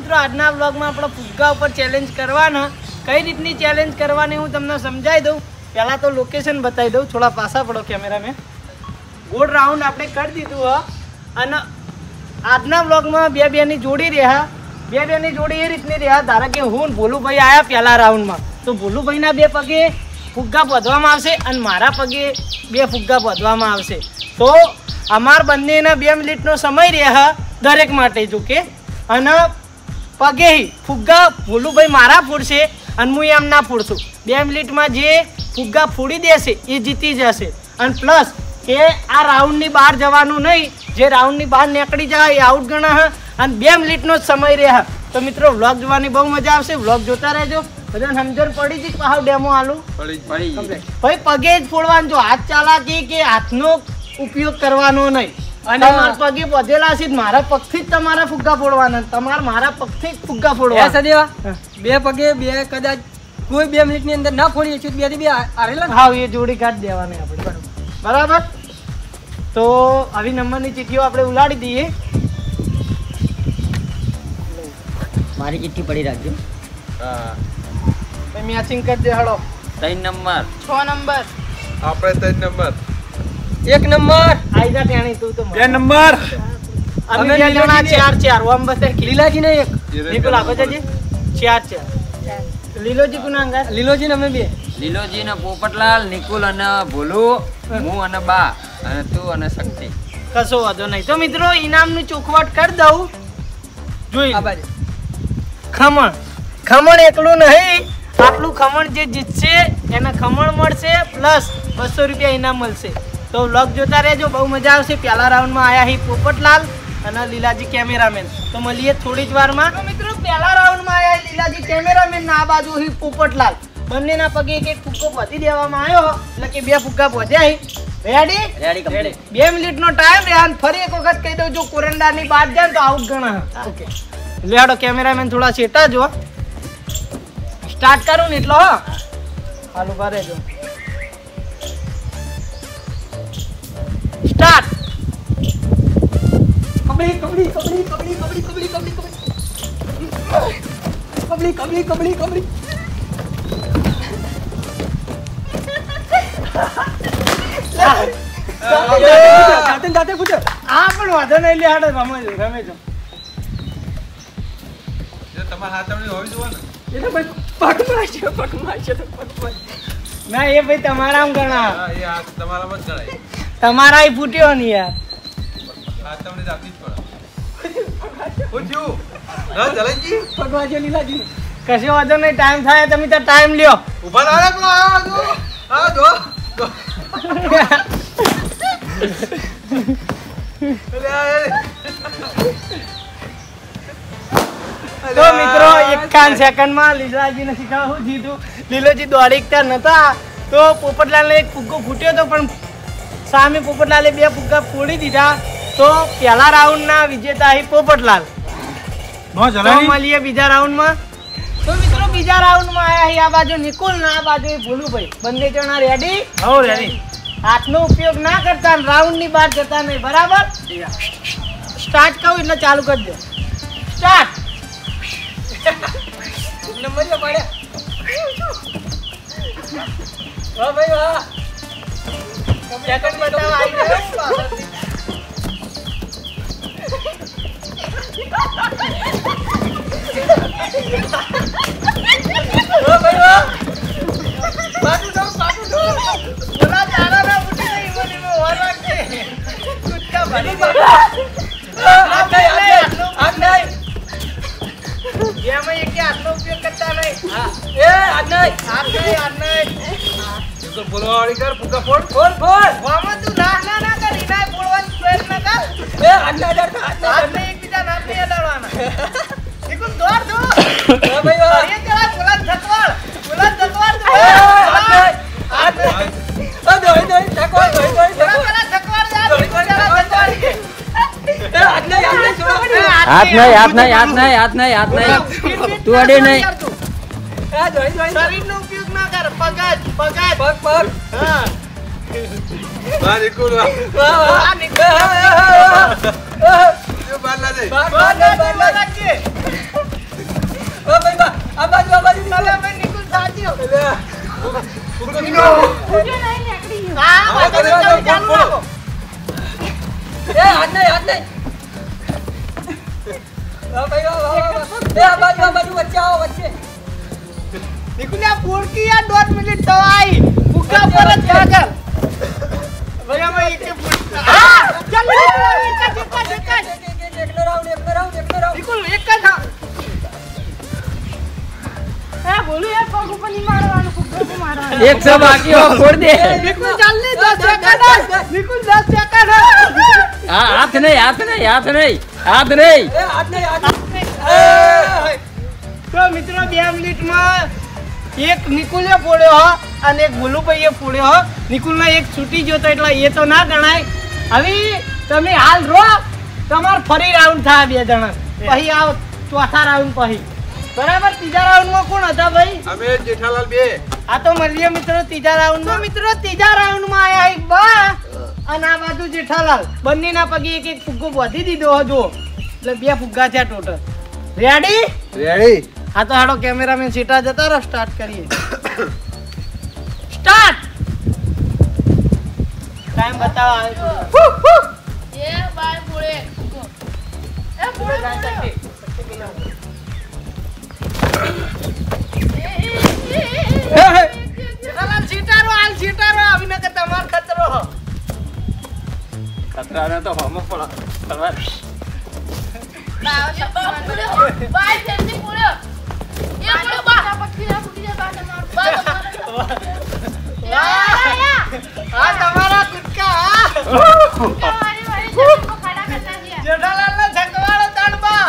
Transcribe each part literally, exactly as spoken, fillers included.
મિત્રો આજના વ્લોગમાં આપણે ફુગ્ગા ઉપર ચેલેન્જ કરવાના કઈ રીતની ચેલેન્જ કરવાની હું તમને સમજાવી દઉં પહેલાં તો લોકેશન બતાવી દઉં થોડા પાછા પડો કેમેરામેન ગોળ રાઉન્ડ આપણે કરી દીધું હ અને આજના વ્લોગમાં બે બેની જોડી રહ્યા બે બેની જોડી એ રીતની રહ્યા ધારો કે હું ભોલુભાઈ આવ્યા પહેલા રાઉન્ડમાં તો ભોલુભાઈના બે પગે ફુગ્ગા બાંધવામાં આવશે અને મારા પગે બે ફુગ્ગા બાંધવામાં આવશે તો અમાર બંનેના બે મિનિટનો સમય રહ્યા દરેક માટે જો કે અને પગે ફુગ્ગા ભોલુભાઈ મારા ફોડશે અને હું એમ ના ફોડશું બે મિનિટમાં જે ફુગ્ગા ફોડી દેશે એ જીતી જશે અને પ્લસ કે આ રાઉન્ડની બહાર જવાનું નહીં જે રાઉન્ડની બહાર નીકળી જાય એ આઉટ ગણા અને બે મિનિટનો જ સમય રહ્યા તો મિત્રો વ્લોગ જોવાની બહુ મજા આવશે વ્લોગ જોતા રહેજો બધાને સમજણ પડી જ પાછો ડેમો આલું ભાઈ પગે જ ફોડવાનું જો હાથ ચાલાકી કે હાથનો ઉપયોગ કરવાનો નહીં અને મારા પગે બધેલા છે મારા પગથી જ તમારા ફુગ્ગા ફોડવાના તમારા મારા પગથી જ ફુગ્ગા ફોડવા સદેવા બે પગે બે કદાચ કોઈ બે મિનિટની અંદર ના ફોડી છે બે બે આરેલા હા એ જોડી કાઢ દેવાની આપણે બરાબર તો આવી નંબરની ચીઠીઓ આપણે ઉલાડી દઈએ મારી ચિઠ્ઠી પડી રાખજો હા મેચિંગ કરી દે હળો ત્રણ નંબર છ નંબર આપણે ત્રણ નંબર એક નંબર આઈજા ટેણી તું તો બે નંબર અમે બે જણા ચાર ચાર ઓમ બસે લીલાજી ને એક નિકુલ આપો જજી ચાર ચાર લીલોજી કુનાંગા લીલોજી ને અમે બે લીલોજી ને પોપટલાલ નિકુલ અને ભોલુ હું અને બા અને તું અને શક્તિ કશો વાંધો નહીં તો મિત્રો ઇનામનું ચોખવટ કરી દઉં જોઈ આ બાજુ ખમણ ખમણ એકલું નહીં આટલું ખમણ જે જીતશે એને ખમણ મળશે પ્લસ બસો રૂપિયા ઇનામ મળશે તો વ્લોગ જોતા રહેજો બહુ મજા આવશે પહેલા રાઉન્ડમાં આયા હી પોપટલાલ અને લીલાજી કેમેરામેન તો મળીએ થોડી જ વારમાં તો મિત્રો પહેલા રાઉન્ડમાં આયા લીલાજી કેમેરામેન ના આ બાજુ હી પોપટલાલ બંનેના પગે એક એક ફુગ્ગો બાંધી દેવામાં આવ્યો એટલે કે બે ફુગ્ગા બાંધ્યા રેડી રેડી કમ્પ્લીટ બે મિનિટનો ટાઈમ રહે અને ફરી એક વખત કહી દઉં જો કોરંડાની બાદ જાય તો આઉટ ગણા ઓકે લેડો કેમેરામેન થોડા સેટા જો સ્ટાર્ટ કરું ને એટલો હો હાલો બારે જો સ્ટાર્ટ કબડી કબડી કબડી કબડી કબડી કબડી કબડી કબડી કબડી કબડી કબડી જાતે જાતે પૂછો આ પણ વાંધો નહીં લે હાડે રમે રમે જો જે તમાર હાથવણી હોવી જોઈએ ને એ તો ભાઈ પગમાં છે પગમાં છે તો પગમાં ના એ ભાઈ તમારા આમ ગણા હા એ આ તમારામાં જ ગણાય તમારા ઈ ફૂટ્યો ને યાર હાથવણી જ આપી જ પડે પૂછ્યું ના જલનજી પગમાં છે લીલાજી કશો વાંધો નહીં ટાઈમ થાય તમે તો ટાઈમ લ્યો ઉભા ના રે પેલો આવો જો આ જો તો મિત્રો એકાવન સેકન્ડમાં લીલાજીને શીખવું જીતું લીલોજી દોડીકતા નતા તો પોપટલાલને એક ફુગ્ગો ફૂટ્યો હતો પણ સામે પોપટલાલે બે ફુગ્ગા ફોડી દીધા તો પહેલા રાઉન્ડના વિજેતા અહીં પોપટલાલ તો મળીએ બીજા રાઉન્ડમાં તો મિત્રો બીજા રાઉન્ડમાં આયા અહીં આ બાજુ નિકુલ ને આ બાજુ ભોલુભાઈ બંને જણા રેડી હો રેડી હાથનો ઉપયોગ ના કરતા રાઉન્ડની બહાર જતા નહીં બરાબર સ્ટાર્ટ કહું એટલે ચાલુ કરી દો સ્ટાર્ટ નંબર પડે વાહ ભાઈ વાહ સેકન્ડ બતાવ આવી ગયો વાહ ભાઈ વાહ બાટુ દો બાટુ દો બોલા તારા ના ઉઠી નહીં બોલી મે ઓર રાખે કુત્તા ભરી આ નહીં આ નહીં જેમાં એક કે આટલો ઉપયોગ કરતા નહીં હા એ આ નહીં આ નહીં આ નહીં તો બોલવાળી કર ફુગ્ગા ફોડ ફોડ ફોડ વામા તું ના ના ના કરી ના બોલવાનું પ્રયત્ન કર એ આટલા ડર આટલા એક બીજા નામ નહીં અડાડવાના નિકુલ દોડ દો હા ભાઈ વાહ એ જરા બોલન થકવાડ બોલન થકવાડ દો આ નહીં આ દોઈ દોઈ થકવાડ દોઈ દોઈ થકવાડ થકવાડ યાર જરા થકવાડ કે એ આટલે આટલે છોડો હાથ નહીં હાથ નહીં હાથ નહીં હાથ નહીં હાથ નહીં તું અડે નહીં આ દોઈ દોઈ શરીરનો ઉપયોગ ના કર પગ જ પગ જ પગ પગ હા બા નિકુલ વાહ વાહ નિકુલ જો બાર ના દે બાર બાર બાર કે ઓ ભાઈ બા આ બાજુ આ બાજુ ચાલો ભાઈ નિકુલ સાચો ફુગ્ગો નીકળો. હા હા, ચાલુ ચાલો, ચાલો, ચાલુ બોલો. રાખો. એ હાથ નહીં હાથ નહીં ઓ ભાઈ વાહ વાહ વાહ એ આ બાજુ આ બાજુ વચ્ચે આવો વચ્ચે નિકુલ આ ફોડકી યાર દોઢ મિનિટ થવાઈ ફુગ્ગા પર જ આગળ ભાઈ અમે એક ફૂટ હા ચાલો એક જ એક જ એક જ એકનો રાઉન્ડ એકનો રાઉન્ડ એકનો રાઉન્ડ નિકુલ એક જ હા એ બોલું યાર પગ ઉપર નહીં મારવાનું ફુગ્ગા પર મારવાનું એક સો બાકી હો ફોડ દે નિકુલ ચાલની દસ સેકન્ડ નિકુલ દસ સેકન્ડ હા હાથ નહીં હાથ નહીં હાથ નહીં હાથ નહીં એ હાથ નહીં, હાથ નહીં. તો મિત્રો બે મિનિટમાં એક નિકુલે ફોડ્યો હો અને એક ભોલુભાઈએ ફોડ્યો હો નિકુલનો એક છૂટી ગયો તો એટલે એ તો ના ગણાય હવે તમે હાલ રો તમાર ફરી રાઉન્ડ થાય બે જણા પછી આવ ચોથા રાઉન્ડ પછી બરાબર ત્રીજા રાઉન્ડમાં કોણ હતા ભાઈ અમે જેઠાલાલ બે. આ તો મળીએ મિત્રો ત્રીજા રાઉન્ડમાં મિત્રો ત્રીજા રાઉન્ડમાં આયા એક બા અને આ બાજુ જેઠાલાલ બંનેના પગે એક એક ફુગ્ગો બાંધી દીધો હતો એટલે બે ફુગ્ગા થયા ટોટલ રેડી રેડી. હા તો હાડો કેમેરામેન સીટા જતા રહો સ્ટાર્ટ કરીએ સ્ટાર્ટ ટાઈમ બતાવો એ બાય પોળે એ પોળે પોળે જેઠાલાલ સીટારો હાલ સીટારો આવીને કે તમાર ખતરો હો ખતરાને તો હમો પણ કરવા બાય જલ્દી પોળે એ પોળે બા પક્કી ના ફૂટી જાય બા તમાર બા તમાર આ તમારા કુટકા હા વારી વારી જલ્દી કો ખાડા કરતા છે જેઠાલાલ ના છકવાળો તાણબા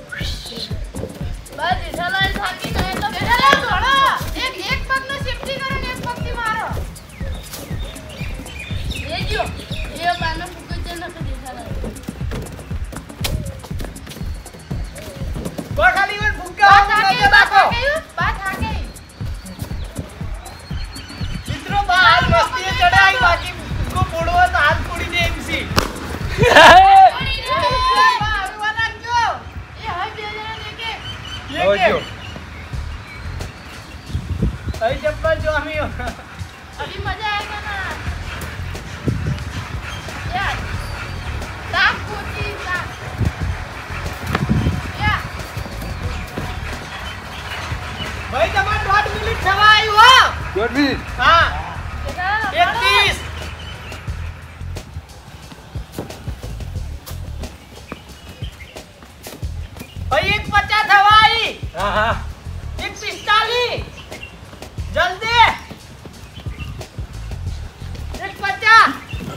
બા જેઠાલાલ થાકી ગયે તો જેઠાલાલ દોડો એક એક પગનો સેફટી કરો ને એક પગથી મારો એ જો એ બાનો ફૂકો છે ન તો જેઠાલાલ તો ખાલી વન ફુગ્ગા બા થાકે બા થાકે બા થાકે મિત્રો બા હાલ મસ્તી ચડાઈ બાકી ફુગ્ગો ફોડવો તો હાથ ફોડી દે એમસી પડી રે બા હરવા નાખજો એ હવે બે જણા દેખે ये આવજો. क्या? अभी चप्पल जो हमें अभी मजा आएगा ना यार साफ होती साफ या भाई तुम्हारा दौड़ मिनट थवा आई हो દોઢ મિનિટ. हाँ देखा एक तीस भाई एक पचास थवा आई હા હા. एक पिस्तालीस जल्दी एक पचास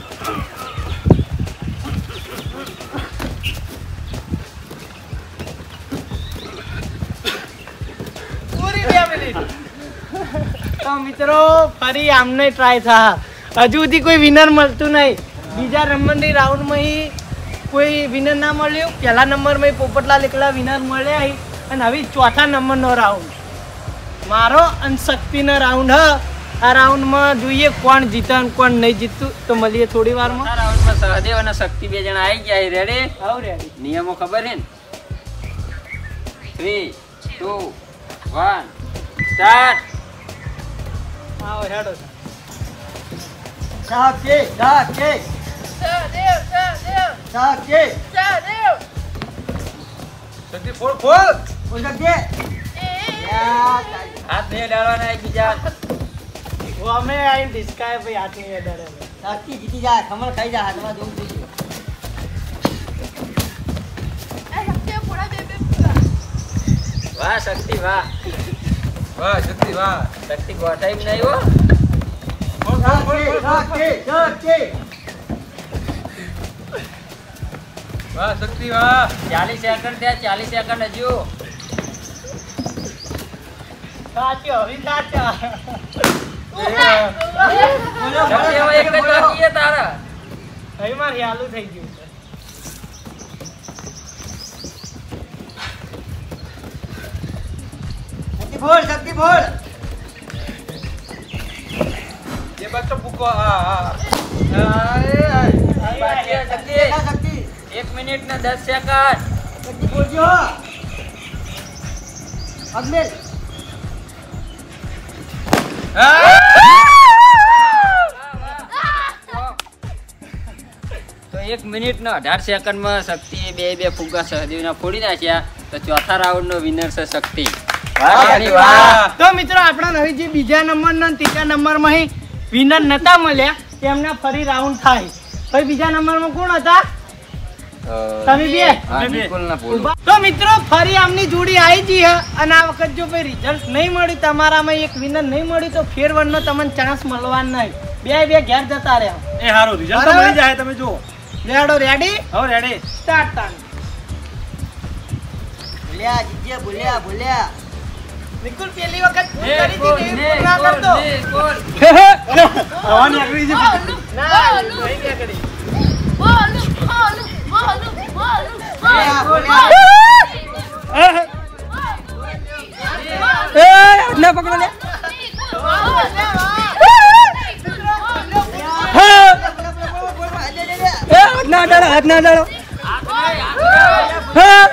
पूरी બે મિનિટ તો મિત્રો ફરી આમને ટ્રાય થા હજુ સુધી કોઈ વિનર મળતું નહીં બીજા નંબરની રાઉન્ડમાં કોઈ વિનર ના મળ્યું પહેલા નંબરમાં પોપટલાલ એકલા વિનર મળ્યા હી. અને હવે ચોથા નંબરનો રાઉન્ડ મારો અને શક્તિનો રાઉન્ડ હ આ રાઉન્ડમાં જોઈએ કોણ જીતે અને કોણ નહીં જીતતું તો મળીએ થોડી વારમાં આ રાઉન્ડમાં સહદેવ અને શક્તિ બે જણા આવી ગયા રેડી આવ રેડી નિયમો ખબર છે ને થ્રી ટુ વન સ્ટાર્ટ આવો હેડો સહદેવ સહદેવ સહદેવ શક્તિ ફોડ ફોડ. એ હાથ નહીં ડાળવાના એકબીજા वो हमें आई डिस्काय पे हाथ नहीं है डरे સાચી જીતી જાય ખમણ ખાઈ જાય હાથમાં જોવું જોઈએ એ સત્ય પોડા બે બે પૂરા વાહ શક્તિ વાહ વાહ શક્તિ વાહ. શક્તિ ગોઠાઈ નહીં હો ફોડ ફોડ ફોડ ફોડ. વાહ શક્તિ વાહ. ચાલીસ સેકન્ડ થયા ચાલીસ સેકન્ડ હજુ साचो अभी साचो શક્તિ હવે એક જ બાકી છે તારા अभी मार यालू થઈ ગયું શક્તિ બોલ શક્તિ બોલ એ બાદ તો ફુગ્ગો. હા હા. આય, આય. બાકી છે શક્તિ શક્તિ એક મિનિટ ને દસ સેકન્ડ શક્તિ બોલજો અગમેલ તો એક મિનિટ ને અઢાર સેકન્ડ માં શક્તિ બે બે ફુગ્ગા સહદેવના ફોડી નાખ્યા. તો ચોથા રાઉન્ડ નો વિનર છે શક્તિ. તો મિત્રો આપણા નવી જે બીજા નંબર નો ત્રીજા નંબર માં વિનર નતા મળ્યા તેમના ફરી રાઉન્ડ થાય. ભાઈ બીજા નંબર માં કોણ હતા? તમે બે. હા, નિકુલ ના ભોલું. તો મિત્રો ફરી આમની જોડી આવી ગઈ છે અને આ વખત જો ભાઈ રિઝલ્ટ નહીં મળ્યું, તમારામાં એક વિનર નહીં મળ્યું તો ફેર વન નો તમને ચાન્સ મળવાનો નહીં. બે બે ઘેર જતા રહ્યા. એ હારું રિઝલ્ટ તો મળી જાય તમે જુઓ. રેડો રેડી હવે રેડી સ્ટાર્ટ તાન. બોલ્યા જીજે બોલ્યા બોલ્યા નિકુલ પેલી વખત ભૂલ કરી હતી ને એ ભૂલ ના કરતો. આવવાની આગળ જે ના નહીં બે કરી. બોલું બોલું બોલું બોલું બોલ્યા બોલ્યા એ ના પકડો લે. એ ના ડાળો હાથ ના ડાળો. હા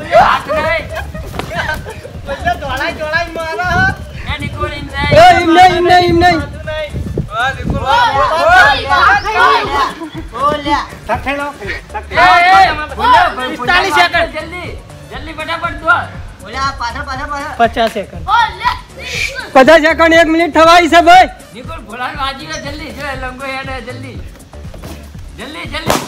બધા દોડાઈ દોડાઈ મારો હો. એ નિકુલ ઇન જાય. એ ઇમ નહીં ઇમ નહીં ઇમ નહીં. હા નિકુલ બોલ્યા ઠઠેલો પિસ્તાલીસ સેકન્ડ. જલ્દી જલ્દી ફટાફટ દોડ. બોલ્યા પાછળ પાછળ પાછળ પચાસ સેકન્ડ. પચાસ સેકન્ડ એક મિનિટ થવાય છે ભાઈ. નિકુલ ભોળાન વાજી ગયો. જલ્દી જો લંગો હેડ જલ્દી જલ્દી જલ્દી.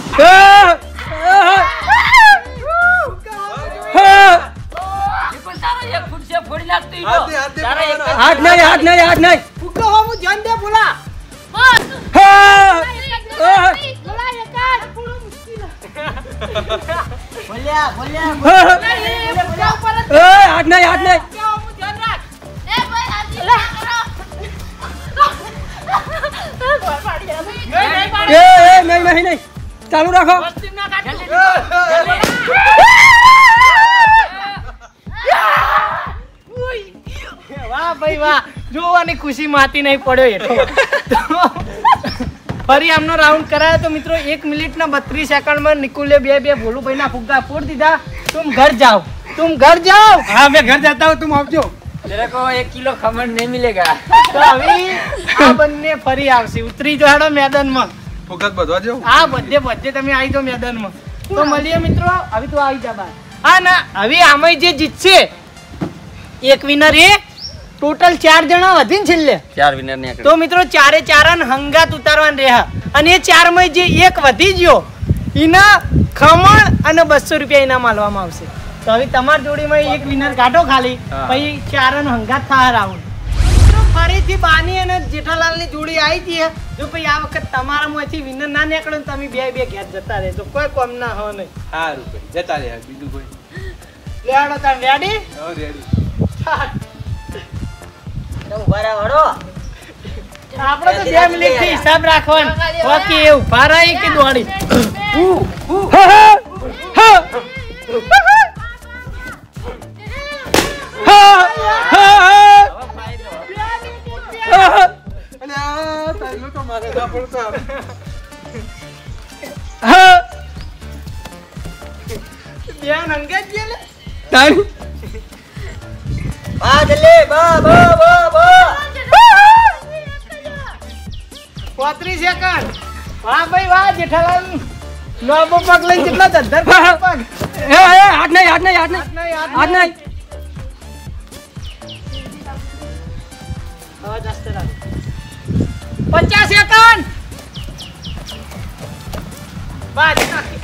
નિકુલ તારો એક ફૂટ છે ફોડી નાખતો ઈ હાથે હાથે તારા એક બોલાવો. હાથ નહીં હાથ નહીં હાથ નહીં. ફૂકો હો હું જાન દે બોલા. બોલ્યા બોલ્યા એ હાથ નહીં હાથ નહીં. એ એ નહીં નહીં નહીં ચાલુ રાખો. વાહ ભાઈ વાહ, જોવાની ખુશી માતી નહીં પડ્યો એટલો. ફરી આમનો રાઉન્ડ કરાયો તો મિત્રો એક મિનિટ ના બત્રીસ સેકન્ડ માં નિકુલે બે બે ભોલુભાઈ ના ફુગ્ગા ફોડ દીધા. તુમ ઘર જાઓ તુમ ઘર જાઓ. હા मैं घर जाता हूँ तुम आवજો. तेरे को एक किलो खमण नहीं मिलेगा. તો હવે આ બંને ફરી આવશે. ઉતરી જો હેડો મેદાનમાં. ફોકસ બધવા જેવું. આ બધે બધે તમે આવી જાઓ મેદાનમાં. તો મળીએ મિત્રો. હવે તો આવી જા બાર. હા ના હવે આમાં જે જીતશે એક વિનર એ ટોટલ ચાર જણા વધીને છેલ્લે. चार विनर ने તો મિત્રો ચારે ચારન હંગાત ઉતારવાના રહ્યા અને એ ચાર માં જે એક વધી ગયો એના ખમણ અને બસો રૂપિયા ઇનામ આલવામાં આવશે. તો હવે તમારી જોડીમાં એક વિનર કાઢો ખાલી, હા. પછી ચારન હંગાત થા રાઉન્ડ. મિત્રો ફરીથી બાની અને જેઠાલાલની જોડી આવી હતી. જો પછી આ વખત તમારામાંથી વિનર ના નીકળે ને તમે બે બે ઘેર જતા રહે તો કોઈ કોમ ના હો નહીં. હારું ભાઈ જતા રહ્યા બીજું કોઈ. લેડો તમે રેડી? હવે રેડી. ઉભા રહો હળો આપણે તો બે મિનિટ થી હિસાબ રાખવાનો. બાકી એ ઉભા રહી કે દોડી. અને આ તાઈલો તો મારે ના પડતો. ધ્યાન અંગે જ લે. બા જલ્દી બા બા બા બા પાંત્રીસ સેકન્ડ. વાહ ભાઈ વાહ જેઠાલાલ. લોબો પગ લઈને કેટલા ધધર પગ. ए ए हाथ नहीं हाथ नहीं हाथ नहीं નહીં, હાથ हाथ नहीं. અવાજ આસ્તે રાખ. પચાસ સેકન્ડ. બાજ નાખી.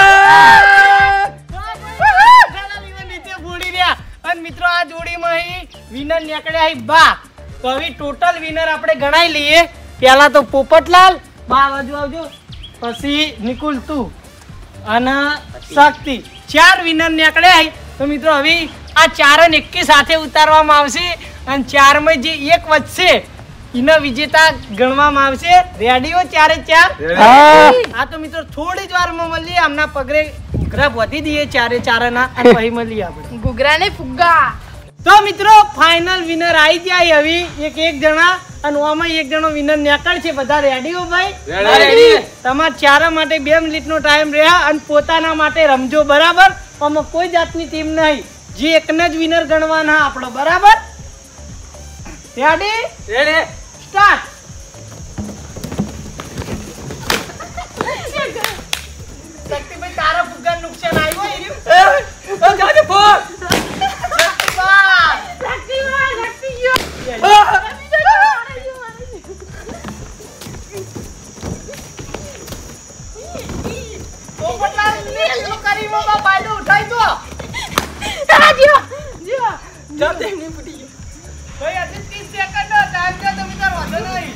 જેઠાલાલ ઈવન નીચે બોડી રહ્યા. અને મિત્રો આ જોડીમાં અહીં વિનર નીકળ્યા અહીં બા. તો હવે ટોટલ વિનર આપણે ગણાઈ લઈએ. પહેલા તો પોપટલાલ, બા બાજુ આવજો, પછી નિકુલ તું અને શક્તિ. ચાર વિનર નીકળ્યા અહીં. તો મિત્રો હવે આ ચારને એકી સાથે ઉતારવામાં આવશે અને ચારમાં જે એક વધશે એના વિજેતા ગણવામાં આવશે. રેડીઓ ચારે ચાર? હા તો મિત્રો થોડી જ વારમાં મળીએ. આમના પગરે ઘૂઘરા વધી દઈએ ચારે ચારના અને પછી મળીએ આપણે. ઘૂઘરા ને ફુગ્ગા. તો મિત્રો ફાઇનલ વિનર આવી જાય હવે એક એક જણા અને ઓમાં એક જણો વિનર નીકળશે. બધા રેડી હો ભાઈ? રેડી. તમારા ચારા માટે બે મિનિટનો ટાઈમ રહ્યા અને પોતાના માટે રમજો બરાબર. આમાં કોઈ જાતની ટીમ નહીં. જે એકને જ વિનર ગણવાના આપણો, બરાબર? રેડી? Ready start. શક્તિભાઈ તારા ફુગ્ગા નુકસાન આવ્યું એ રહ્યું? ઓ જાજે ફોન શક્તિભાઈ! શક્તિભાઈ, શક્તિ ગયો. પોપટલાલને એટલું કરી મોમાં બાયલો ઉઠાઈ દો. આ જીવો, જીવો. જમ દે ની ફૂટી ગયો ભાઈ હજી ત્રીસ સેકન્ડ ટાઈમ છે, તમે તાર વાંધો નહીં.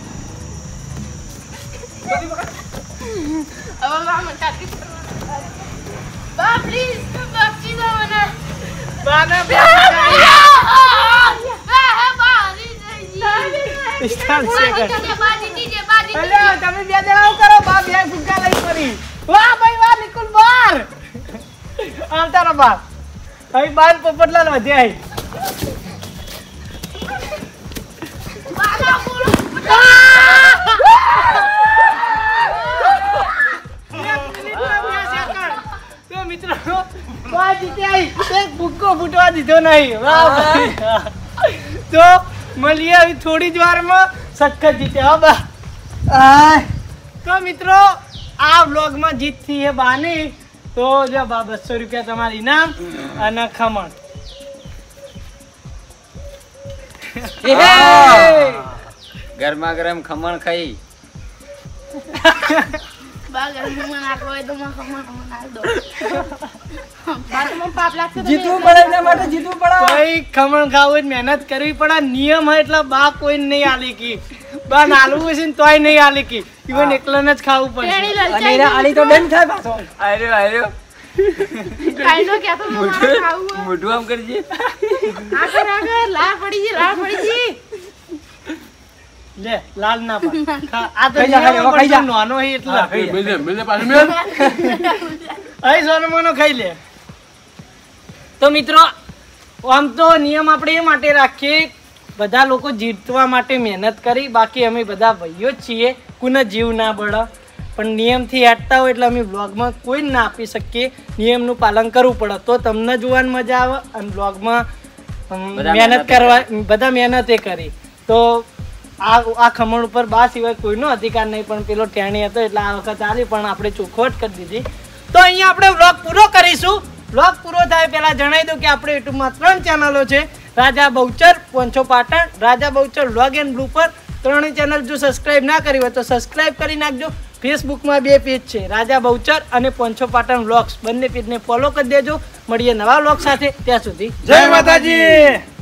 હવે બા મને કાઢી પડવા. બા પ્લીઝ બક્ષી દો મને. બાને બે બા હે બા હરી જઈ. પિસ્તાલીસ સેકન્ડ. બા જીતી છે, બા જીતી અલ્યા, તમે બે જણા કરો, બા બે ફુગ્ગા લઈ ફરી. વાહ ભાઈ વાહ, નિકુલ બાર. આમ તારા બા. અહીં બાર પોપટલાલ વધ્યા અહીં. બાલા બોલો. એક મિનિટમાં બે સેકન્ડ. તો મિત્રો, બા જીત્યા અહીં. એક ફુગ્ગો ફૂટવા દીધો નહીં. વાહ ભાઈ વાહ. તો મળીએ હવે થોડી જ વારમાં. સખત જીત્યા હો બા. આય. તો મિત્રો, આ વ્લોગમાં જીત થઈ છે બાની. તો જો બા બસો રૂપિયા તમારું ઇનામ અને ખમણ. ગરમા ગરમ ખમણ ખાઈ બા ગરમીમાં નાખો હોય તો મને ખમણ ખમણ નાખ દો. બા તો મને પાપ લાગશે તો જીતવું પડે એના માટે જીતવું પડે કોઈ ખમણ ખાવું હોય તો મહેનત કરવી પડે. નિયમ હોય એટલે બા કોઈ નહીં આલી કી. બા નાલું હશે ને તોય નહીં આલી કી. ઈવન એકલાને જ ખાવું તેણી પડશે. અને એના આલી તો ડન થાય પાછો આર્યો આર્યો કાઈનો કહેતો તો મારે ખાવું હોય. મોઢું આમ કરજે આગળ આગળ લાળ પડી ગઈ, લાળ પડી ગઈ. લે લાલ ના પાડ. ખા- આ તો ખાઈ જા, ખાઈ જા, ખાઈ જા. નાનો હે એટલે. ખાઈ જા. મિલે મિલે પાછું મેલ અહીં સોનો મોનો ખાઈ લે. તો મિત્રો, આમ તો નિયમ આપણે એ માટે રાખીએ, બધા લોકો જીતવા માટે મહેનત કરી. બાકી અમે બધા ભાઈઓ જ છીએ, કોને જીવ ના બળે. પણ નિયમથી હેઠતા હોય એટલે અમે બ્લોગમાં કોઈ ના આપી શકીએ. નિયમનું પાલન કરવું પડે તો તમને જોવાની મજા આવે. અને બ્લોગમાં બધા મહેનત મહેનત કરવા બધા મહેનત એ કરી. તો આ આ ખમણ ઉપર બા સિવાય કોઈનો અધિકાર નહીં. પણ પેલો ટેણી હતો એટલે આ વખત આલી, પણ આપણે ચોખવટ કરી દીધી. તો અહીંયા આપણે વ્લોગ પૂરો કરીશું. વ્લોગ પૂરો થાય પહેલા જણાવી દઉં કે આપણે યુટ્યુબમાં ત્રણ ચેનલો છે. રાજા બહુચર, પોંચો Patan, Raja Bahuchar vlog and blooper. ત્રણેય ચેનલ જો સબસ્ક્રાઇબ ના કરી હોય તો સબસ્ક્રાઇબ કરી નાખજો. ફેસબુકમાં બે પેજ છે, રાજા બહુચર અને પોંચો પાટણ વ્લોગ્સ. બંને પેજને ફોલો કરી દેજો. મળીએ નવા વ્લોગ સાથે. ત્યાં સુધી જય માતાજી.